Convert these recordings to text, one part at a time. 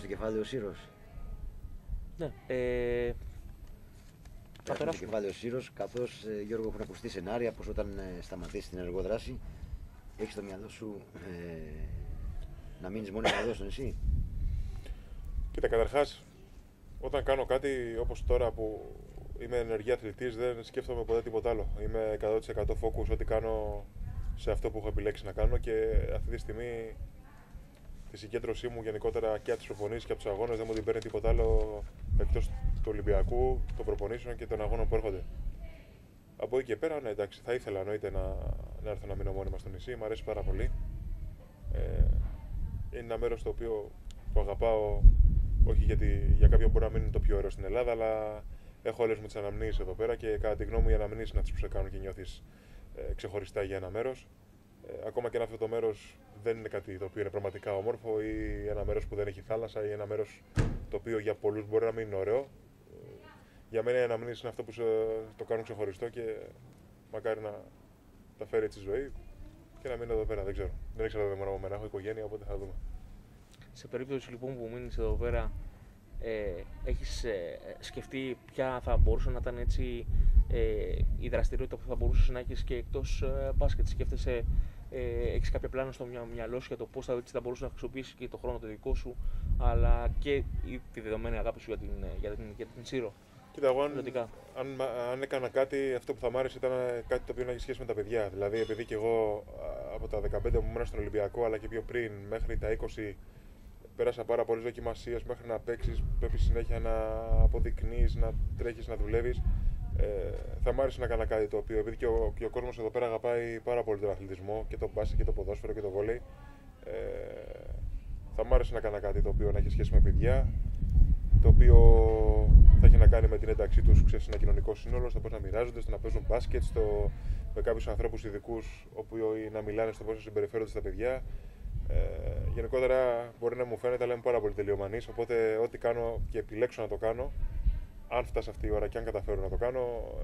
κεφάλαιο Σύρος. Ναι. Πέρασε το κεφάλαιο Σύρος, καθώς Γιώργο έχουν ακουστεί σενάρια πως όταν σταματήσει την ενεργό δράση έχεις στο μυαλό σου να μείνεις μόνιμα εδώ στο νησί. Κοίτα, καταρχάς, όταν κάνω κάτι όπως τώρα που είμαι ενεργή αθλητής, δεν σκέφτομαι ποτέ τίποτα άλλο. Είμαι 100% focus ό,τι κάνω σε αυτό που έχω επιλέξει να κάνω και αυτή τη στιγμή τη συγκέντρωσή μου γενικότερα και από τις προπονήσεις και από τους αγώνες δεν μου την παίρνει τίποτα άλλο εκτός του Ολυμπιακού, των προπονήσεων και των αγώνων που έρχονται. Από εκεί και πέρα, ναι, εντάξει, θα ήθελα εννοείται να έρθω να μείνω μόνιμα στο νησί, μου αρέσει πάρα πολύ. Είναι ένα μέρος το οποίο το αγαπάω, όχι γιατί για κάποιον μπορεί να μην είναι το πιο ωραίο στην Ελλάδα, αλλά έχω όλες μου τις αναμνήσεις εδώ πέρα και κατά τη γνώμη μου οι αναμνήσεις να τις προσεκάνουν και νιώθεις ξεχωριστά για ένα μέρος. Ακόμα και αν αυτό το μέρος δεν είναι κάτι το οποίο είναι πραγματικά όμορφο ή ένα μέρος που δεν έχει θάλασσα ή ένα μέρος το οποίο για πολλούς μπορεί να μην είναι ωραίο. Για μένα οι αναμνήσεις είναι αυτό που το κάνουν ξεχωριστό και μακάρι να τα φέρει έτσι η ζωή και να μείνω εδώ πέρα. Δεν ξέρω. Δεν εξαρτάται μόνο από μένα. Έχω οικογένεια, οπότε θα δούμε. Σε περίπτωση λοιπόν που μείνεις εδώ πέρα, έχεις σκεφτεί ποια θα μπορούσε να ήταν έτσι η δραστηριότητα που θα μπορούσες να έχεις και εκτός μπάσκετ? Σκέφτεσαι, έχεις κάποια πλάνα στο μυαλό σου για το πώς θα μπορούσες να χρησιμοποιήσεις και το χρόνο το δικό σου, αλλά και τη δεδομένη αγάπη σου για την Σύρο? Κοίτα, εγώ αν έκανα κάτι, αυτό που θα μ' άρεσε ήταν κάτι το οποίο να έχει σχέση με τα παιδιά. Δηλαδή, επειδή και εγώ από τα 15 που ήμουν στον Ολυμπιακό, αλλά και πιο πριν, μέχρι τα 20, πέρασα πάρα πολλές δοκιμασίες μέχρι να παίξεις. Πρέπει συνέχεια να αποδεικνύεις, να τρέχεις, να δουλεύεις. Θα μ' άρεσε να κάνω κάτι το οποίο, επειδή και ο κόσμος εδώ πέρα αγαπάει πάρα πολύ τον αθλητισμό και το μπάσκετ και το ποδόσφαιρο και το βόλεϊ, θα μ' άρεσε να κάνω κάτι το οποίο να έχει σχέση με παιδιά, το οποίο θα έχει να κάνει με την ένταξή τους σε ένα κοινωνικό σύνολο, στο πώς να μοιράζονται, στο να παίζουν μπάσκετ, με κάποιους ανθρώπους ειδικούς, όπου να μιλάνε στο πώς να συμπεριφέρονται στα παιδιά. Γενικότερα μπορεί να μου φαίνεται, αλλά είμαι πάρα πολύ τελειομανής, οπότε ό,τι κάνω και επιλέξω να το κάνω, αν φτάσει αυτή η ώρα και αν καταφέρω να το κάνω,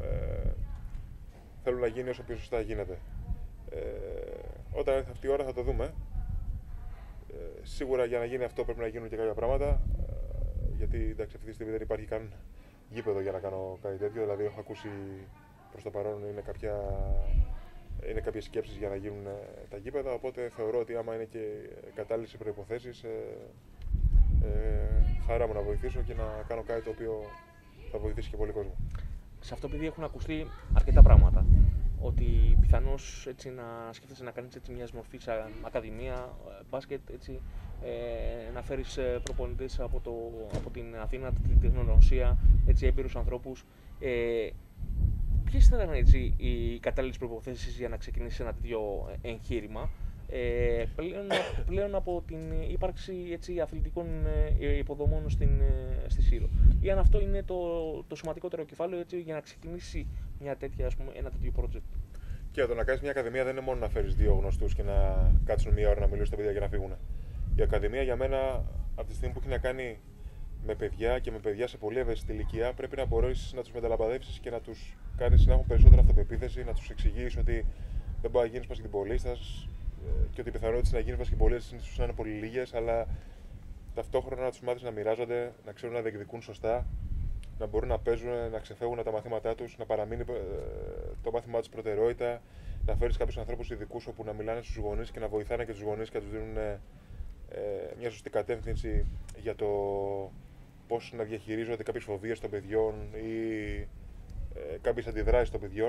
θέλω να γίνει όσο πιο σωστά γίνεται. Όταν έρθει αυτή η ώρα θα το δούμε. Σίγουρα για να γίνει αυτό πρέπει να γίνουν και κάποια πράγματα, γιατί εντάξει, αυτή τη στιγμή δεν υπάρχει καν γήπεδο για να κάνω κάτι τέτοιο. Δηλαδή, έχω ακούσει προς το παρόν είναι κάποιες σκέψεις για να γίνουν τα γήπεδα. Οπότε θεωρώ ότι άμα είναι και κατάλληλες οι προϋποθέσεις, χαρά μου να βοηθήσω και να κάνω κάτι το οποίο θα βοηθήσει και πολύ κόσμο. Σε αυτό, επειδή έχουν ακουστεί αρκετά πράγματα, ότι πιθανώς έτσι να σκέφτεσαι να κάνεις έτσι μια μορφή ακαδημία, μπάσκετ, έτσι, να φέρεις προπονητές από την Αθήνα, την τεχνογνωσία, έτσι, έμπειρους ανθρώπους. Ποιες θα ήταν έτσι οι κατάλληλες προϋποθέσεις για να ξεκινήσεις ένα τέτοιο εγχείρημα, πλέον από την ύπαρξη έτσι, αθλητικών υποδομών στη Σύρο? Ή αν αυτό είναι το σημαντικότερο κεφάλαιο έτσι, για να ξεκινήσει ένα τέτοιο project? Και το να κάνεις μια ακαδημία δεν είναι μόνο να φέρεις δύο γνωστούς και να κάτσουν μία ώρα να μιλήσουν στα παιδιά και να φύγουν. Η ακαδημία για μένα, από τη στιγμή που έχει να κάνει με παιδιά και με παιδιά σε πολύ ευαίσθητη ηλικία, πρέπει να μπορείς να τους μεταλαμπαδεύσεις και να τους κάνεις να έχουν περισσότερη αυτοπεποίθηση, να τους εξηγείς ότι δεν μπορεί να γίνεις μπασκετμπολίστας και ότι οι πιθανότητες να γίνεις μπασκετμπολίστας ίσως να είναι πολύ λίγες, αλλά ταυτόχρονα να τους μάθεις να μοιράζονται, να ξέρουν να διεκδικούν σωστά, να μπορούν να παίζουν, να ξεφεύγουν τα μαθήματά τους, να παραμείνει το μάθημά τους προτεραιότητα, να φέρεις κάποιους ανθρώπους ειδικούς όπου να μιλάνε στους γονείς και να βοηθάνε και τους γονείς και να τους δίνουν μια σωστή κατεύθυνση για το πώς να διαχειρίζονται κάποιες φοβίες των παιδιών ή κάποιες αντιδράσεις των παιδιών.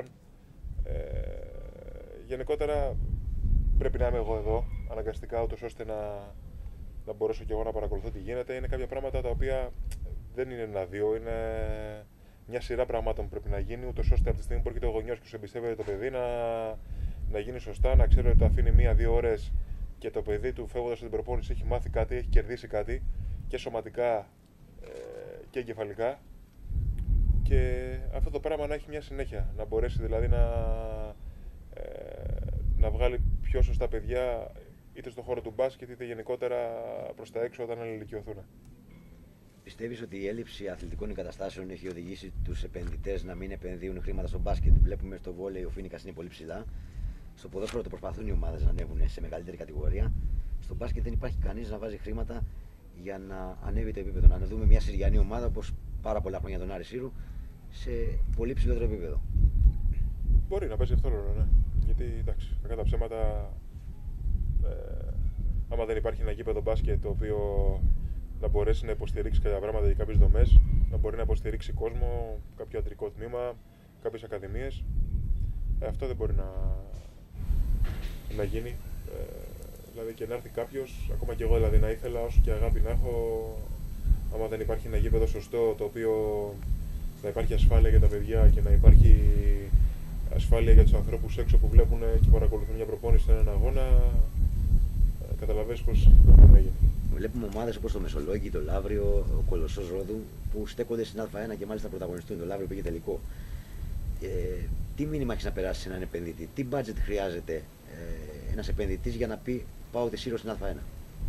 Γενικότερα πρέπει να είμαι εγώ εδώ, αναγκαστικά, ούτως ώστε να μπορέσω και εγώ να παρακολουθώ τι γίνεται. Είναι κάποια πράγματα τα οποία δεν είναι ένα-δύο, είναι μια σειρά πραγμάτων που πρέπει να γίνει, ούτως ώστε από τη στιγμή που έρχεται ο γονιός και σου εμπιστεύεται το παιδί να γίνει σωστά, να ξέρει ότι το αφήνει 1-2 ώρες και το παιδί του φεύγοντας στην προπόνηση έχει μάθει κάτι, έχει κερδίσει κάτι και σωματικά και εγκεφαλικά, και αυτό το πράγμα να έχει μια συνέχεια, να μπορέσει δηλαδή να βγάλει πιο σωστά παιδιά είτε στον χώρο του μπάσκετ είτε γενικότερα προς τα έξω όταν ενηλικιωθούν. Πιστεύεις ότι η έλλειψη αθλητικών εγκαταστάσεων έχει οδηγήσει τους επενδυτές να μην επενδύουν χρήματα στο μπάσκετ? Βλέπουμε στο βόλεϊ ο Φίνικας είναι πολύ ψηλά. Στο ποδόσφαιρο το προσπαθούν οι ομάδες να ανέβουν σε μεγαλύτερη κατηγορία. Στο μπάσκετ δεν υπάρχει κανείς να βάζει χρήματα για να ανέβει το επίπεδο. Να δούμε μια συριανή ομάδα όπως πάρα πολλά χρόνια τον Άρη Σύρου σε πολύ ψηλότερο επίπεδο. Μπορεί να παίζει αυτό ρόλο, ναι. Γιατί εντάξει, κακά τα ψέματα, άμα δεν υπάρχει ένα γήπεδο μπάσκετ το οποίο να μπορέσει να υποστηρίξει κάποια πράγματα για κάποιες δομές, να μπορεί να υποστηρίξει κόσμο, κάποιο ιατρικό τμήμα, κάποιες ακαδημίες, αυτό δεν μπορεί να γίνει. Δηλαδή και να έρθει κάποιος, ακόμα και εγώ δηλαδή να ήθελα, όσο και αγάπη να έχω, άμα δεν υπάρχει ένα γήπεδο σωστό, το οποίο να υπάρχει ασφάλεια για τα παιδιά και να υπάρχει ασφάλεια για τους ανθρώπους έξω που βλέπουν και παρακολουθούν μια προπόνηση σε έναν αγώνα, καταλαβαίνεις πως πρέπει να γίνει. Βλέπουμε ομάδες όπως το Μεσολόγγι, το Λαύριο, ο Κολοσσός Ρόδου που στέκονται στην Α1 και μάλιστα πρωταγωνιστούν. Το Λαύριο πήγε τελικό. Τι μήνυμα έχεις να περάσει σε έναν επενδυτή, τι budget χρειάζεται ένας επενδυτής για να πει πάω τη Σύρο στην Α1?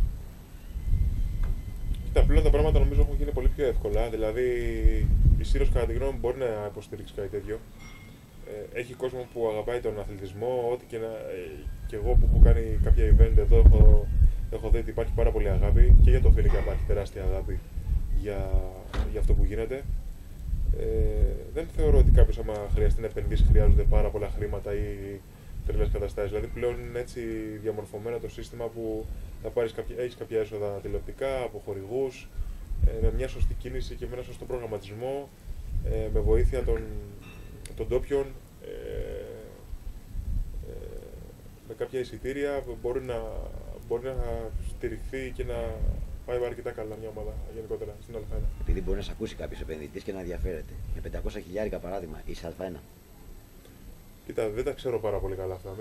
Κοίτα, πλέον τα πράγματα νομίζω έχουν γίνει πολύ πιο εύκολα. Δηλαδή η Σύρος κατά τη γνώμη μου μπορεί να υποστηρίξει κάτι τέτοιο. Έχει κόσμο που αγαπάει τον αθλητισμό, ό,τι και εγώ που έχω κάνει κάποια event εδώ έχω δει ότι υπάρχει πάρα πολύ αγάπη και για το Φιλικά υπάρχει τεράστια αγάπη για αυτό που γίνεται. Δεν θεωρώ ότι κάποιος άμα χρειαστεί να επενδύσει χρειάζονται πάρα πολλά χρήματα ή τρελές καταστάσεις. Δηλαδή πλέον είναι έτσι διαμορφωμένο το σύστημα που θα έχεις κάποια έσοδα τηλεοπτικά, από χορηγούς, με μια σωστή κίνηση και με ένα σωστό προγραμματισμό, με βοήθεια των ντόπιων, με κάποια εισιτήρια μπορεί να στηριχθεί και να πάει αρκετά καλά μια ομάδα γενικότερα στην Α1. Επειδή μπορεί να σε ακούσει κάποιος επενδυτής και να ενδιαφέρεται. Με 500 χιλιάρικα παράδειγμα, είσαι Α1. Κοίτα, δεν τα ξέρω πάρα πολύ καλά αυτά.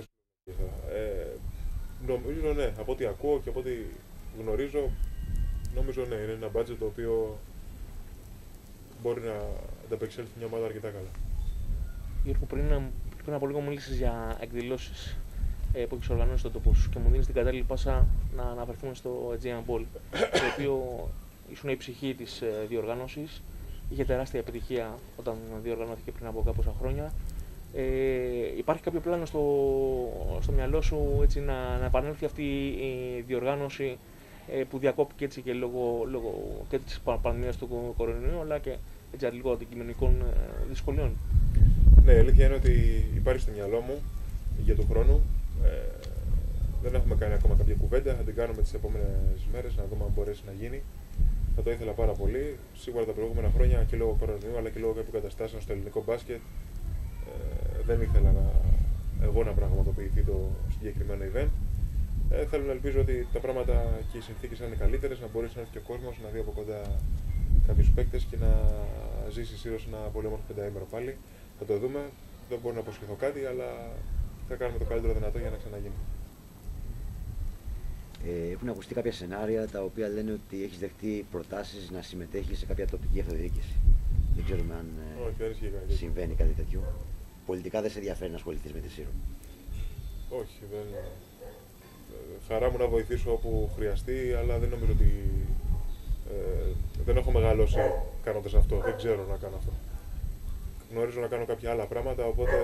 Νομίζω ναι, από ό,τι ακούω και από ό,τι γνωρίζω, νομίζω ναι, είναι ένα budget το οποίο μπορεί να ανταπεξέλθει μια ομάδα αρκετά καλά. Γιώργο, πριν από λίγο μίλησες για εκδηλώσεις που έχεις οργανώσει στον τόπο σου και μου δίνεις την κατάλληλη πάσα να αναφερθούμε στο Aegean Ball, το οποίο ήσουν η ψυχή της διοργάνωσης. Είχε τεράστια επιτυχία όταν διοργανώθηκε πριν από κάποια χρόνια. Υπάρχει κάποιο πλάνο στο μυαλό σου έτσι, να επανέλθει αυτή η διοργάνωση που διακόπηκε έτσι και λόγω και της πανδημίας του κορονοϊού, αλλά και έτσι, λίγο αντικειμενικών δυσκολιών? Ναι, η αλήθεια είναι ότι υπάρχει στο μυαλό μου για τον χρόνο. Δεν έχουμε κάνει ακόμα κάποια κουβέντα, θα την κάνουμε τις επόμενες μέρες να δούμε αν μπορέσει να γίνει. Θα το ήθελα πάρα πολύ. Σίγουρα τα προηγούμενα χρόνια και λόγω κορονοϊού αλλά και λόγω κάποιων καταστάσεων στο ελληνικό μπάσκετ δεν ήθελα εγώ να πραγματοποιηθεί το συγκεκριμένο event. Θέλω να ελπίζω ότι τα πράγματα και οι συνθήκες θα είναι καλύτερες, να μπορέσει να έρθει και ο κόσμος, να δει από κοντά κάποιους παίκτες και να ζήσει η Σύρος ένα πολύ όμορφο πενταήμερο πάλι. Θα το δούμε. Δεν μπορώ να αποσχεθώ κάτι, αλλά θα κάνουμε το καλύτερο δυνατό για να ξαναγίνει. Έχουν ακουστεί κάποια σενάρια τα οποία λένε ότι έχεις δεχτεί προτάσεις να συμμετέχεις σε κάποια τοπική αυτοδιοίκηση. Δεν ξέρουμε αν συμβαίνει κάτι τέτοιο. Πολιτικά δεν σε ενδιαφέρει να ασχοληθείς με τη Σύρο? Όχι, χαρά μου να βοηθήσω όπου χρειαστεί, αλλά δεν νομίζω ότι δεν έχω μεγαλώσει κάνοντας αυτό. Δεν ξέρω να κάνω αυτό. Γνωρίζω να κάνω κάποια άλλα πράγματα, οπότε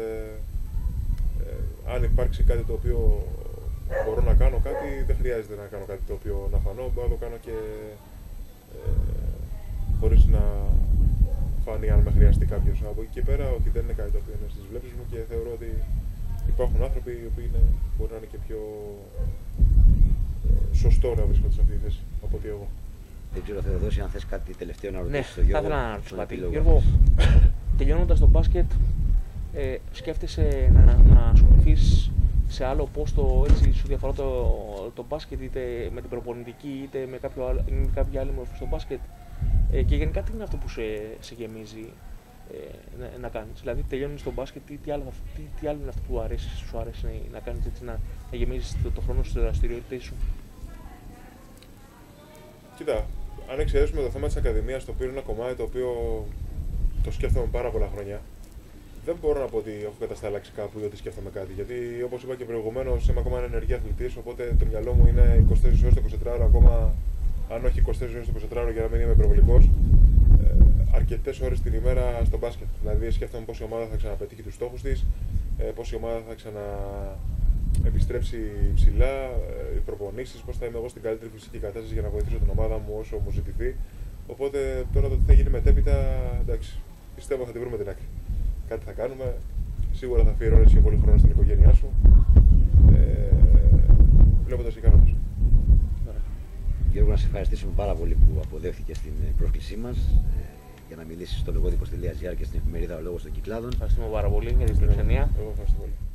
αν υπάρξει κάτι το οποίο μπορώ να κάνω κάτι, δεν χρειάζεται να κάνω κάτι το οποίο να φανώ, μπορώ να το κάνω και χωρίς να φανεί αν με χρειαστεί κάποιος. Από εκεί και πέρα, όχι, δεν είναι κάτι το οποίο είναι στις βλέψεις μου και θεωρώ ότι υπάρχουν άνθρωποι οι οποίοι μπορεί να είναι και πιο σωστό να βρίσκονται σε αυτή τη θέση από ότι εγώ. Δεν ξέρω, Θεοδόση, αν θες κάτι τελευταίο να ρωτήσεις ναι, τον Γιώργο. Θα ήθελα να ρωτήσω κάτι. Γιώργο, τελειώνοντας το μπάσκετ, σκέφτεσαι να ασχοληθείς σε άλλο πόστο, έτσι σου διαφορά το μπάσκετ, είτε με την προπονητική, είτε με κάποια άλλη μορφή στο μπάσκετ? Και γενικά τι είναι αυτό που σε γεμίζει να κάνεις? Δηλαδή, τελειώνεις το μπάσκετ, τι άλλο είναι αυτό που σου αρέσει να κάνεις, έτσι, να γεμίζεις το χρόνο στις δραστηριότητες σου? Κοίτα, αν εξαιρέσουμε το θέμα της Ακαδημίας, το οποίο είναι ένα κομμάτι το οποίο το σκέφτομαι πάρα πολλά χρόνια, δεν μπορώ να πω ότι έχω κατασταλάξει κάπου ή ότι σκέφτομαι κάτι. Γιατί όπως είπα και προηγουμένως, είμαι ακόμα ενεργή αθλητής, οπότε το μυαλό μου είναι 24 ώρες το 24ωρο, ακόμα αν όχι 24 ώρες το 24ωρο για να μην είμαι υπερβολικός, αρκετές ώρες την ημέρα στο μπάσκετ. Δηλαδή σκέφτομαι πώς η ομάδα θα ξαναπετύχει τους στόχους της, πώς η ομάδα θα επιστρέψει ψηλά, οι προπονήσεις, πώς θα είμαι εγώ στην καλύτερη φυσική κατάσταση για να βοηθήσω την ομάδα μου όσο μου ζητηθεί. Οπότε τώρα το τι θα γίνει μετέπειτα, εντάξει, πιστεύω θα τη βρούμε την άκρη. Κάτι θα κάνουμε, σίγουρα θα αφιερώνεις και πολύ χρόνο στην οικογένειά σου, βλέποντας και κάνοντας. Γιώργο, να σε ευχαριστήσουμε πάρα πολύ που αποδέχτηκες την πρόσκλησή μας για να μιλήσεις στο λογότυπο.gr και στην εφημερίδα Ο Λόγος των Κυκλάδων. Ευχαριστούμε πάρα πολύ για την φιλοξενία. Εγώ ευχαριστώ πολύ.